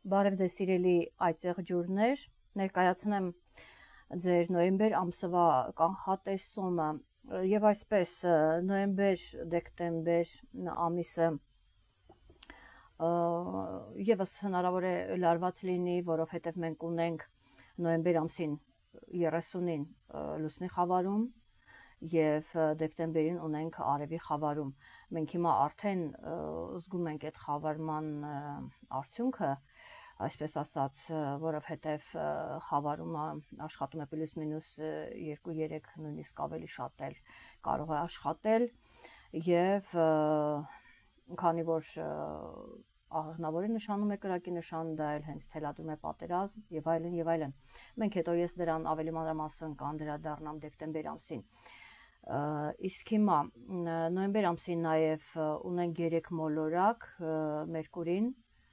Բարև ձեզ սիրելի այծեղ ջուրներ, ներկայացնեմ ձեր նոյեմբեր ամսվա կանխատեսումը եւ այսպես նոյեմբեր-դեկտեմբեր ամիսը եւս հնարավոր է լարված լինի, որովհետեւ մենք ունենք նոյեմբեր ամսին 30-ին լուսնի խավարում եւ դեկտեմբերին ունենք արևի խավարում։ Մենք հիմա արդեն զգում ենք այդ խավարման արդյունքը, այսպես ասած, որովհետև խավարումը աշխատում է պլյուս մինուս 2-3 նույնիսկ ավելի շատ էլ կարող է աշխատել եւ քանի որ աղնավորի նշանում է կրակի նշան, դա էլ հենց թելադրում է պատերազմ եւ այլն եւ այլն։ Մենք հետո ես դրան ավելի մանրամասն կանդրադառնամ դեկտեմբեր ամսին։ Իսկ հիմա նոյեմբեր ամսին նաեւ ունենք 3 մոլորակ՝ Մերկուրին,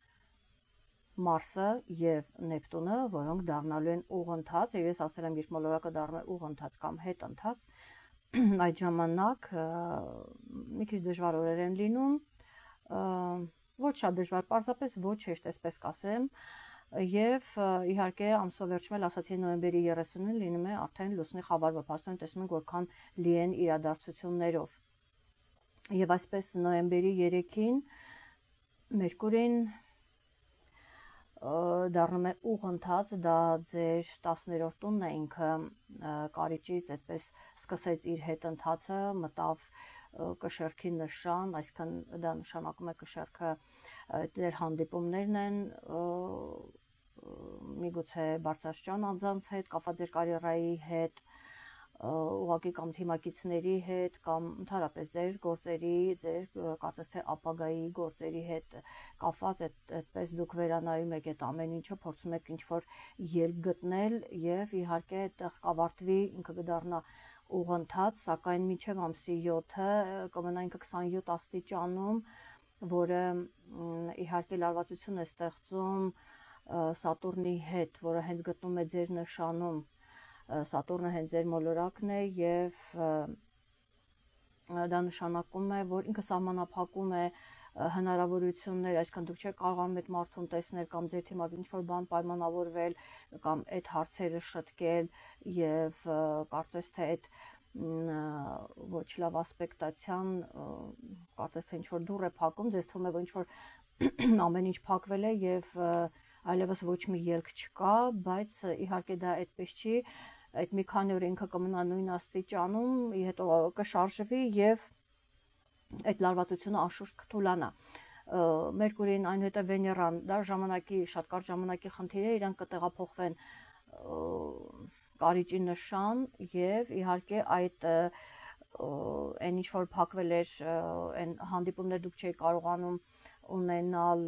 Մարսը եւ Նեպտունը, որոնք դառնալու են ուղընթաց, եւ ես ասել եմ, երբ մոլորակը դառնում է ուղընթաց կամ հետընթաց, այդ ժամանակ մի քիչ դժվար օրեր են լինում, ոչ շատ դժվար, պարզապես ոչ հեշտ, այսպես կասեմ, եւ իհարկե ամսվա վերջում էլ ասացի նոյեմբերի 30-ին լինում է արդեն լուսնի խավարը, փաստորեն տեսնում ենք որքան լի են իրադարձություններով։ Եվ այսպես նոյեմբերի 3-ին Մերկուրին դառնում է ուղընթաց, դա ձեր 10-րդ տունն է, ինքը կարիճից այդպես սկսեց իր հետընթացը, մտավ կշեռքի նշան, այսինքն դա նշանակում է կշեռքը դեր հանդիպումներն են, միգուցե բարձրաստիճան անձանց հետ, կապված ձեր կարիերայի հետ, ուղղակի կամ թիմակիցների հետ կամ ընդհանրապես ձեր գործերի, ձեր կարծես թե ապագայի գործերի հետ կապված, այդպես դուք վերանայում եք այդ ամեն ինչը, փորձում եք ինչ-որ ելք գտնել եւ իհարկե այդտեղ կավարտվի, ինքը կդառնա ուղընթաց, սակայն մինչեւ ամսի 7-ը կմնա ինքը 27 աստիճանում, որը իհարկե լարվածություն է ստեղծում Սատուրնի հետ, որը հենց գտնում է ձեր նշանում։ Սատուրնը հենց ձեր մոլորակն է եւ դա նշանակում է, որ ինքը սահմանափակում է հնարավորություններ, այսինքն դուք չեք կարողանում այդ մարդուն տեսնել կամ ձեր թիմակի ինչ-որ բան պայմանավորվել կամ այդ հարցերը շտկել եւ կարծես թե այդ ոչ լավ ասպեկտացիան, կարծես թե ինչ-որ դուռ է փակում, ձեզ թվում է, որ ինչ-որ ամեն ինչ փակվել է եւ այլևս ոչ մի ելք չկա, բայց իհարկե դա այդպես չի, այդ մի քանի օր ինքը կմնա նույն աստիճանում, հետո կշարժվի եւ այդ լարվածությունը անշուշտ կթուլանա։ Մերկուրին, այնուհետև Վեներան, դա ժամանակի շատ կարճ ժամանակի խնդիր է, իրանք կտեղափոխվեն կարիճի նշան եւ իհարկե այդ այն ինչ որ փակվել էր, այն հանդիպումներ դուք չէի կարողանում ունենալ,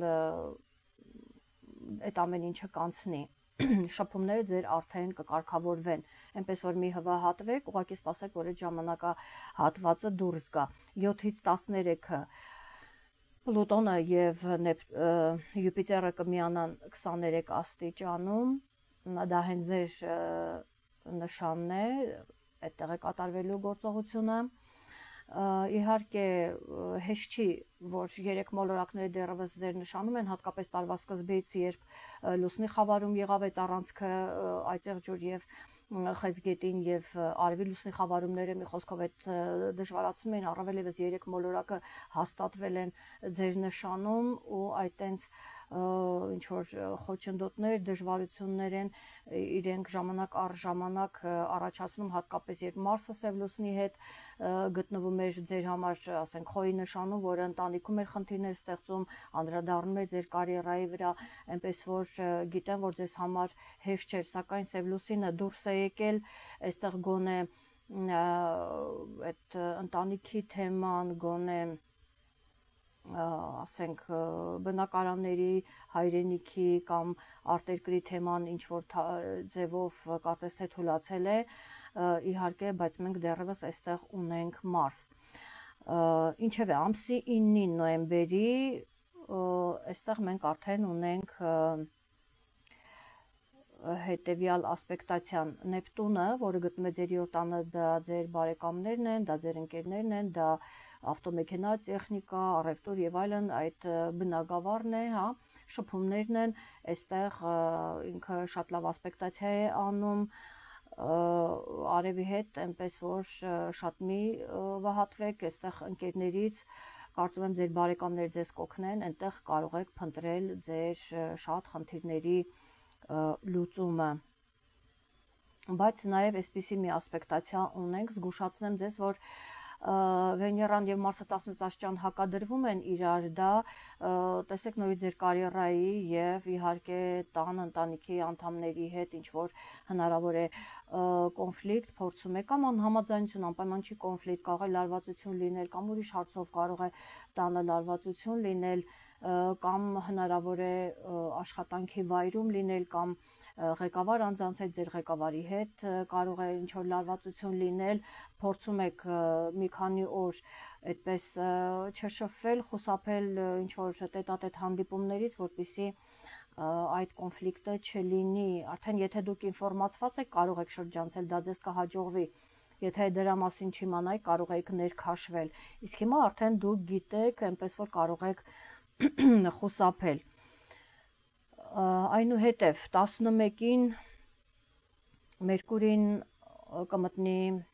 այդ ամեն ինչը կանցնի, շփումները ձեր արդեն կկարգավորվեն, այնպես որ մի հվահատվեք, ուղղակի սպասեք, որ այդ ժամանակահատվածը դուրս գա։ 7-ից 13-ը Պլուտոնը եւ Յուպիտերը կմիանան 23 աստիճանում, դա հենց ձեր նշանն է, այդտեղ է կատարվելու գործողությունը։ Իհարկե հեշտ չի, որ 3 մոլորակները դեռևս ձեր նշանում են, հատկապես տարվա սկզբից, երբ լուսնի խավարում եղավ այդ առանցքը այծեղ ջուր եւ խեցգետին եւ արևի լուսնի խավարումները, մի խոսքով այդ դժվարացնում են, առավել եւս 3 մոլորակը հաստատվել են ձեր նշանում ու այտենց ինչ որ խոչընդոտներ, դժվարություններ են իրենք ժամանակ առ ժամանակ առաջացնում, հատկապես երբ Մարսը սև լուսնի հետ գտնվում էր ձեր համար, ասենք, խոյի նշանում, որը ընտանիքում էր խնդիրներ ստեղծում, անդրադառնում էր ձեր կարիերայի վրա, այնպես որ գիտեմ, որ ձեզ համար հեշտ չէր, սակայն սև լուսինը դուրս է եկել, այստեղ գոնե այդ ընտանիքի թեման, գոնե ասենք բնակարանների, հայրենիքի կամ արտերկրի թեման ինչ որ ձևով կարծես թե թուլացել է, իհարկե, բայց մենք դեռևս այստեղ ունենք Մարս։ Ինչևէ, ամսի 9-ին նոյեմբերի այստեղ մենք արդեն ունենք հետևյալ ասպեկտացիան Նեպտունը, որը գտնվում է ձեր 7 տանը, դա ձեր բարեկամներն են, դա ձեր ընկերներն են, դա ավտոմեքենա, տեխնիկա, առևտուր եւ այլն, այդ բնագավառն է, հա, շփումներն են, այստեղ ինքը շատ լավ ասպեկտացիա է անում արևի հետ, այնպես որ շատ մի վհատվեք, այստեղ ընկերներից կարծում եմ ձեր բարեկամները ձեզ կօգնեն, այնտեղ կարող եք փնտրել ձեր շատ խնդիրների լուծումը։ Բայց նաև այսպիսի մի ասպեկտացիա ունենք, զգուշացնեմ ձեզ, որ Վեներան եւ Մարսը 16 աստիճան հակադրվում են իրար, դա տեսեք նորից ձեր կարիերայի եւ իհարկե տան ընտանիքի անդամների հետ ինչ որ հնարավոր է կոնֆլիկտ փորձում է կամ անհամաձայնություն, անպայման չի կոնֆլիկտ, կարող է լարվածություն լինել կամ ուրիշ հարցով կարող է տանը լարվածություն լինել կամ հնարավոր է աշխատանքի վայրում լինել կամ ղեկավար անձանց հետ, ձեր ղեկավարի հետ կարող է ինչ-որ լարվածություն լինել, փորձում եք մի քանի օր այդպես չշփվել, խուսափել ինչ-որ տետատետ հանդիպումներից, որպեսզի այդ կոնֆլիկտը չլինի, արդեն եթե դուք ինֆորմացված եք, կարող եք շրջանցել, դա ձեզ կհաջողվի, եթե դրա մասին չիմանայիք, կարող եք ներքաշվել, իսկ հիմա արդեն դուք գիտեք, այնպես որ կարող եք խուսափել Այնուհետև 11-ին Մերկուրին կմտնի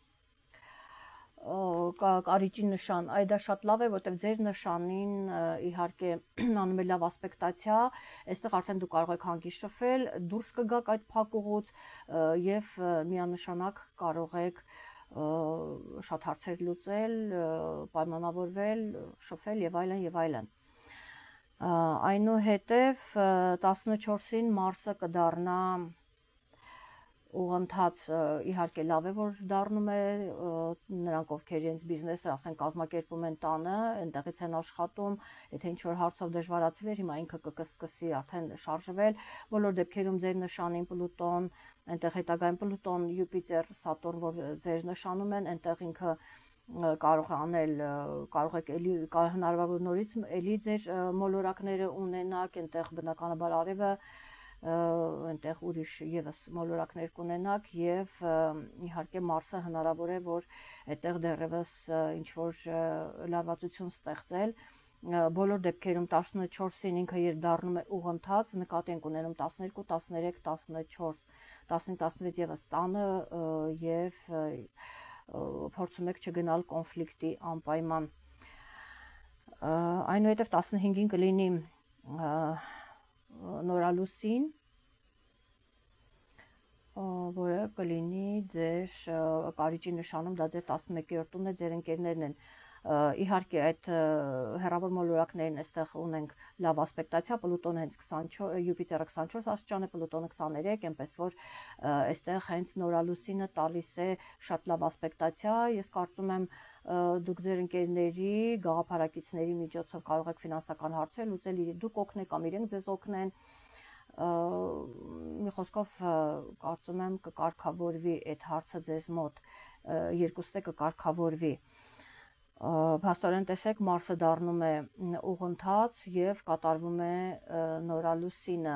կարիճի նշան, այ դա շատ լավ է, որտեղ ձեր նշանին իհարկե անում է լավ ասպեկտացիա, այստեղ արդեն դուք կարող եք հանգիստ շփվել, դուրս կգաք այդ փակուղուց եւ միանշանակ կարող եք շատ հարցեր լուծել, պայմանավորվել, շփվել եւ այլն եւ այլն։ Այնուհետև 14-ին Մարսը կդառնա ուղղընթաց, իհարկե լավ է, որ դառնում է նրանք, ովքեր իրենց բիզնեսը, ասենք, կազմակերպում են տանը, այնտեղից են աշխատում, եթե ինչ-որ հարցով դժվարացել էր, հիմա ինքը կսկսի արդեն շարժվել, բոլոր դեպքերում ձեր նշանին Պլուտոն, այնտեղ հետագայում Պլուտոն, Յուպիտեր, Սատուրն, որ ձեր նշանում են, այնտեղ ինքը կարող է անել, կարող եք էլի հնարավոր նորից էլի ձեր մոլորակները ունենաք, այնտեղ բնականաբար արևը, այնտեղ ուրիշ եւս մոլորակներ կունենաք եւ իհարկե Մարսը հնարավոր է, որ այդտեղ դեռևս ինչ որ լարվածություն ստեղծել բոլոր դեպքերում 14-ին ինքը երբ դառնում է ուղընթաց, նկատի ենք ունենում 12, 13, 14, 15-16 եւս տանը եւ փորձում եք չգնալ կոնֆլիկտի անպայման։ Այնուհետև 15-ին կլինի նորալուսին, որը կլինի ձեր կարիճի նշանում, դա ձեր 11-րդ տունն է, ձեր ընկերներն են։ Իհարկե այդ հեռավոր մոլորակներին այստեղ ունենք լավ ասպեկտացիա, Պլուտոնը հենց 24, Յուպիտերը 24 աստիճան է, Պլուտոնը 23, այնպես որ այստեղ հենց նորալուսինը տալիս է շատ լավ ասպեկտացիա, ես կարծում եմ դուք ձեր ընկերների, գաղափարակիցների միջոցով կարող եք ֆինանսական հարցեր լուծել, դուք օգնեք կամ իրենք ձեզ օգնեն, մի խոսքով կարծում եմ կկարգավորվի այդ հարցը ձեզ մոտ, երկուստը կկարգավորվի։ Փաստորեն տեսեք Մարսը դառնում է ուղընթաց եւ կատարվում է նորալուսինը։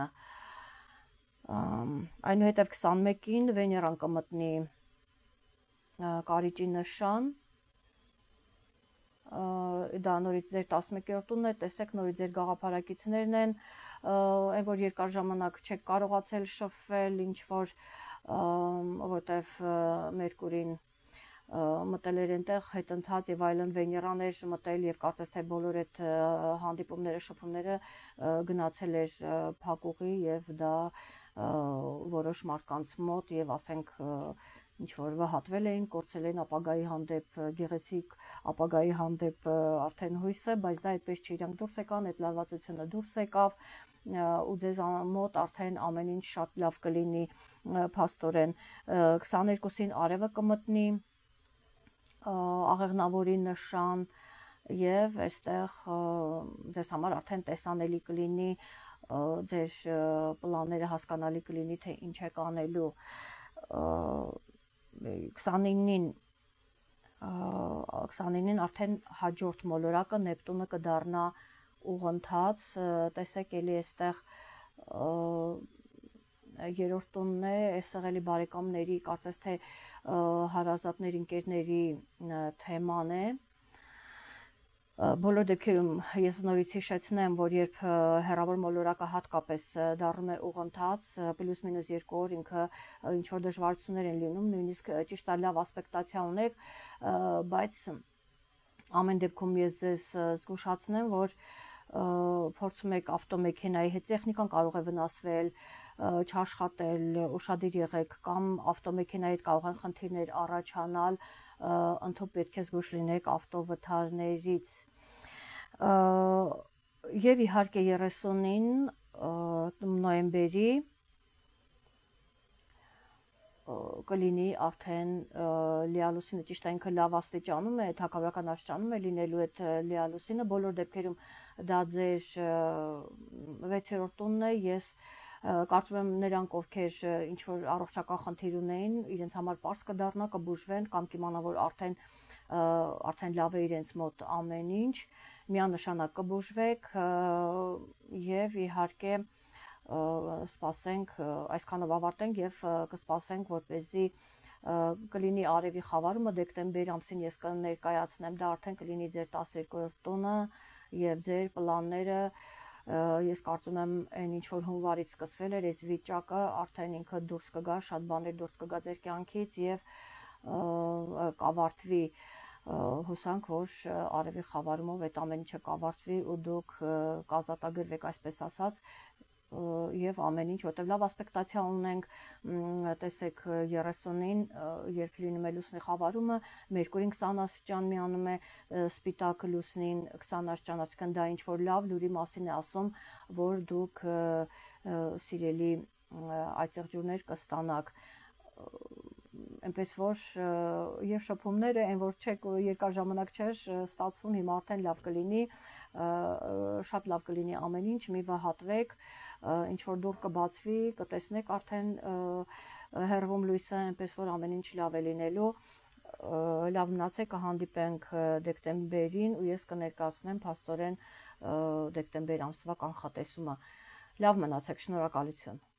Այնուհետև 21-ին Վեներան կմտնի կարիճի նշան։ Դա նորից ձեր 11-րդ տունն է, տեսեք նորից ձեր գաղափարակիցներն են, այն որ երկար ժամանակ չեք կարողացել շփվել, ինչ որ որտեվ Մերկուրին մտել էր այնտեղ հետընթաց եւ այլն Վեներան էր մտել եւ կարծես թե բոլոր այդ հանդիպումները, շփումները գնացել էր փակուղի եւ դա որոշ մարդկանց մոտ եւ ասենք ինչ որ վհատվել էին, կորցել էին ապագայի հանդեպ գեղեցիկ ապագայի հանդեպ արդեն հույսը, բայց դա այդպես չի, իրանք դուրս եկան, այդ լարվածությունը դուրս եկավ ու ձեզ մոտ արդեն ամեն ինչ շատ լավ կլինի փաստորեն 22-ին արևը կմտնի աղեղնավորի նշան եւ այստեղ ձեզ համար արդեն տեսանելի կլինի ձեր պլանները հասկանալի կլինի թե ինչ եք անելու 29-ին արդեն հաջորդ մոլորակը Նեպտունը կդառնա ուղընթաց տեսեք էլի այստեղ երրորդ տունն է, այստեղ էլի բարեկամների, կարծես թե հարազատների, ընկերների թեման է։ Բոլոր դեպքերում ես նորից հիշեցնեմ, որ երբ հեռավոր մոլորակը հատկապես դառնում է ուղղընթաց, պլյուս մինուս 2 օր ինքը ինչ որ դժվարություններ են լինում, նույնիսկ ճիշտ է լավ ասպեկտացիա ունեք, բայց ամեն դեպքում ես ձեզ զգուշացնեմ, որ փորձում եք ավտոմեքենայի հետ տեխնիկան կարող է վնասվել, չաշխատել, ուշադիր եղեք կամ ավտոմեքենայի հետ կարող են խնդիրներ առաջանալ, ընդհանուր պետք է զգույշ լինեք ավտովթարներից։ Եվ իհարկե 30-ին նոյեմբերի կլինի արդեն լիալուսինը, ճիշտ է ինքը լավ աստիճանում է, թագավորական աստիճանում է լինելու այդ լիալուսինը, բոլոր դեպքերում դա ձեր 6-րդ տունն է, ես կարծում եմ նրանք, ովքեր ինչ որ առողջական խնդիր ունեին, իրենց համար պարզ կդառնա, կբուժվեն կամ կիմանան, որ արդեն լավ է իրենց մոտ ամեն ինչ, միանշանակ կբուժվեք եւ իհարկե սպասենք, այսքանով ավարտենք եւ կսպասենք, որպեսզի կլինի արևի խավարումը դեկտեմբեր ամսին ես կներկայացնեմ, դա արդեն կլինի ձեր 12-րդ տունը եւ ձեր պլանները, ես կարծում եմ այն ինչ որ հունվարից սկսվել էր այս վիճակը արդեն ինքը դուրս կգա, շատ բաներ դուրս կգա ձեր կյանքից եւ կավարտվի, հուսանք, որ արևի խավարումով այդ ամեն ինչը կավարտվի ու դուք կազատագրվեք, այսպես ասած, եւ ամեն ինչ, որտեղ լավ ասպեկտացիա ունենք, տեսեք 30-ին, երբ լինում է լուսնի խավարումը, Մերկուրին 20 աստիճան միանում է սպիտակ լուսնին 20 աստիճան, այսինքն դա ինչ որ լավ լուրի մասին է ասում, որ դուք սիրելի այծեղջյուրներ կստանաք, այնպես որ եւ շփումները այն որ չեք երկար ժամանակ չէր ստացվում, հիմա արդեն լավ կլինի, շատ լավ կլինի ամեն ինչ, մի վհատվեք, ինչ որ դուռ կբացվի, կտեսնեք արդեն հեռվում լույսը, այնպես որ ամեն ինչ լավ է լինելու, լավ մնացեք, կհանդիպենք դեկտեմբերին ու ես կներկայացնեմ փաստորեն դեկտեմբեր ամսվա կանխատեսումը, լավ մնացեք, շնորհակալություն։